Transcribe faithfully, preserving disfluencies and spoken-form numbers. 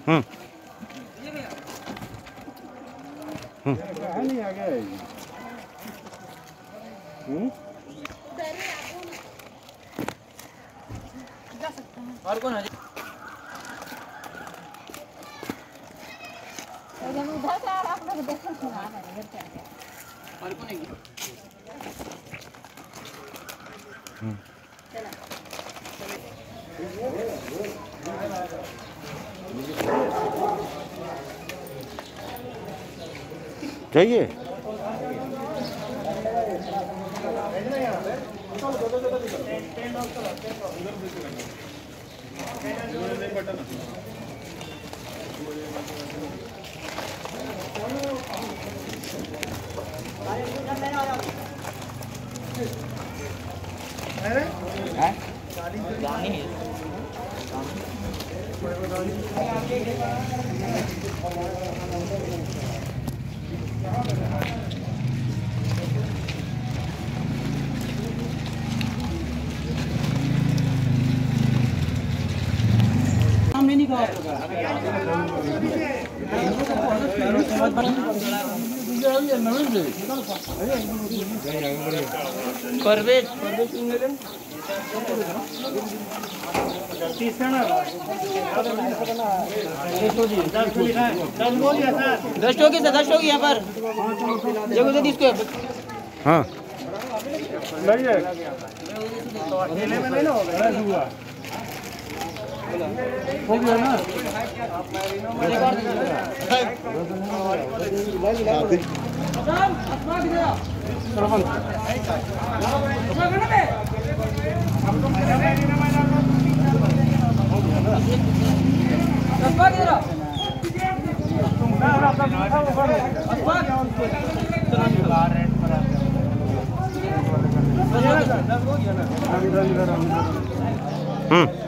हम्म नहीं आ गया। हम्म और कौन है? उधर से आप लोग देखो सुना है इधर से और कौन है? हम्म चाहिए। हमने नहीं कहा परवेज परवेज दस हो गए सर, दस हो गए यहाँ पर जगह दे दी इसको। हाँ लग जाएगा तो अकेले में नहीं ना होगा हो गया ना। हम्म